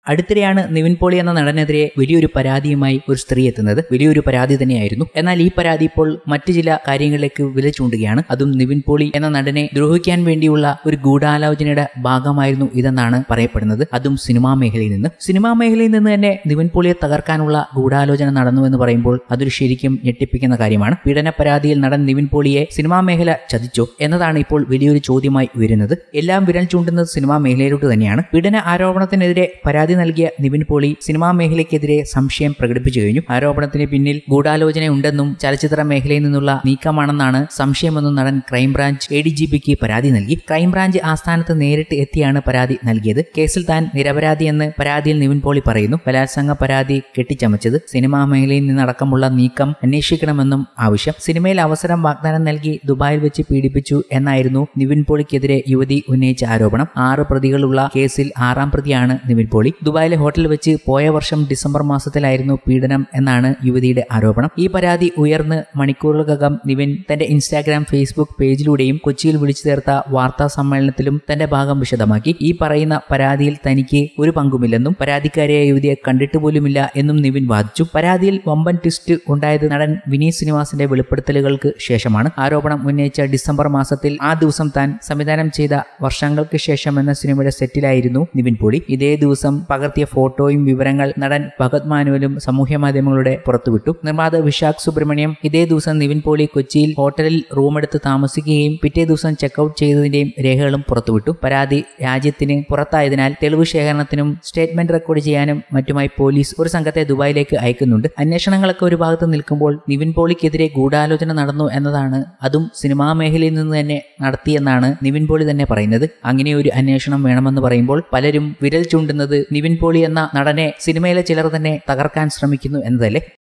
അടുത്തിടെയാണ് നിവിൻ പോളി എന്ന നടനെതിരെ വലിയൊരു പരാതിയുമായി ഒരു സ്ത്രീ എത്തുന്നത്. വലിയൊരു പരാതി തന്നെയായിരുന്നു. എന്നാൽ ഈ പരാതി ഇപ്പോൾ മറ്റു ചില കാര്യങ്ങളിലേക്ക് വില ചൂണ്ടുകയാണ്. അതും നിവിൻ പോളി എന്ന നടനെ ദ്രോഹിക്കാൻ വേണ്ടിയുള്ള ഒരു ഗൂഢാലോചനയുടെ ഭാഗമായിരുന്നു ഇതെന്നാണ് പറയപ്പെടുന്നത്. അതും സിനിമാ മേഖലയിൽ നിന്ന് തന്നെ നിവിൻ പോളിയെ തകർക്കാനുള്ള ഗൂഢാലോചന നടന്നു എന്ന് പറയുമ്പോൾ അതൊരു ശരിക്കും ഞെട്ടിപ്പിക്കുന്ന കാര്യമാണ്. പീഡന പരാതിയിൽ നടൻ നിവിൻ പോളിയെ സിനിമാ മേഖല ചതിച്ചോ എന്നതാണ് ഇപ്പോൾ വലിയൊരു ചോദ്യമായി ഉയരുന്നത്. എല്ലാം വിരൽ ചൂണ്ടുന്നത് സിനിമാ മേഖലയിലോട്ട് തന്നെയാണ്. പീഡന ആരോപണത്തിനെതിരെ പരാതി നൽകിയ നിവിൻ പോളി സിനിമാ മേഖലയ്ക്കെതിരെ സംശയം പ്രകടിപ്പിച്ചു കഴിഞ്ഞു. ആരോപണത്തിന് പിന്നിൽ ഗൂഢാലോചന ഉണ്ടെന്നും ചലച്ചിത്ര മേഖലയിൽ നിന്നുള്ള നീക്കമാണെന്നാണ് സംശയമെന്നും നടൻ ക്രൈംബ്രാഞ്ച് ADGPക്ക് പരാതി നൽകി. ക്രൈംബ്രാഞ്ച് ആസ്ഥാനത്ത് നേരിട്ട് എത്തിയാണ് പരാതി നൽകിയത്. കേസിൽ താൻ നിരപരാധിയെന്ന് പരാതിയിൽ നിവിൻ പോളി പറയുന്നു. ബലാത്സംഗ പരാതി കെട്ടിച്ചമച്ചത്, സിനിമാ മേഖലയിൽ നിന്നടക്കമുള്ള നീക്കം അന്വേഷിക്കണമെന്നും ആവശ്യം. സിനിമയിൽ അവസരം വാഗ്ദാനം നൽകി ദുബായിൽ വെച്ച് പീഡിപ്പിച്ചു എന്നായിരുന്നു നിവിൻ പോളിക്കെതിരെ യുവതി ഉന്നയിച്ച ആരോപണം. 6 പ്രതികളുള്ള കേസിൽ 6ാം പ്രതിയാണ് നിവിൻ പോളി. ദുബായിലെ ഹോട്ടലിൽ വെച്ച് പോയ വർഷം ഡിസംബർ മാസത്തിലായിരുന്നു പീഡനം എന്നാണ് യുവതിയുടെ ആരോപണം. ഈ പരാതി ഉയർന്ന് മണിക്കൂറുകൾക്കകം നിവിൻ തന്റെ ഇൻസ്റ്റാഗ്രാം, ഫേസ്ബുക്ക് പേജിലൂടെയും കൊച്ചിയിൽ വിളിച്ചു ചേർത്ത വാർത്താ സമ്മേളനത്തിലും തന്റെ ഭാഗം വിശദമാക്കി. ഈ പറയുന്ന പരാതിയിൽ തനിക്ക് ഒരു പങ്കുമില്ലെന്നും പരാതിക്കാരിയായ യുവതിയെ കണ്ടിട്ട് പോലുമില്ല എന്നും നിവിൻ വാദിച്ചു. പരാതിയിൽ വമ്പൻ ട്വിസ്റ്റ് ഉണ്ടായത് നടൻ വിനീത് ശ്രീനിവാസന്റെ വെളിപ്പെടുത്തലുകൾക്ക് ശേഷമാണ്. ആരോപണം ഉന്നയിച്ച ഡിസംബർ മാസത്തിൽ ആ ദിവസം താൻ സംവിധാനം ചെയ്ത വർഷങ്ങൾക്ക് ശേഷം എന്ന സിനിമയുടെ സെറ്റിലായിരുന്നു നിവിൻ പോളി. ഇതേ ദിവസം പകർത്തിയ ഫോട്ടോയും വിവരങ്ങൾ നടൻ ഭഗത് മാനുവലും സാമൂഹ്യ മാധ്യമങ്ങളുടെ പുറത്തുവിട്ടു. നിർമ്മാതാവ് വിശാഖ് സുബ്രഹ്മണ്യം ഇതേ ദിവസം നിവിൻ പോളി കൊച്ചിയിൽ ഹോട്ടലിൽ റൂമെടുത്ത് താമസിക്കുകയും പിറ്റേ ദിവസം ചെക്കൌട്ട് ചെയ്തതിന്റെയും രേഖകളും പുറത്തുവിട്ടു. പരാതി രാജ്യത്തിന് പുറത്തായതിനാൽ തെളിവ് ശേഖരണത്തിനും സ്റ്റേറ്റ്മെന്റ് റെക്കോർഡ് ചെയ്യാനും മറ്റുമായി പോലീസ് ഒരു സംഘത്തെ ദുബായിലേക്ക് അയക്കുന്നുണ്ട്. അന്വേഷണങ്ങളൊക്കെ ഒരു ഭാഗത്ത് നിൽക്കുമ്പോൾ നിവിൻ പോളിക്കെതിരെ ഗൂഢാലോചന നടന്നു എന്നതാണ്, അതും സിനിമാ മേഖലയിൽ നിന്ന് തന്നെ നടത്തിയെന്നാണ് നിവിൻ പോളി തന്നെ പറയുന്നത്. അങ്ങനെ ഒരു അന്വേഷണം വേണമെന്ന് പറയുമ്പോൾ പലരും വിരൽ ചൂണ്ടുന്നത് നിവിൻ പോളി എന്ന നടനെ സിനിമയിലെ ചിലർ തന്നെ തകർക്കാൻ ശ്രമിക്കുന്നു എന്നതല്ലേ.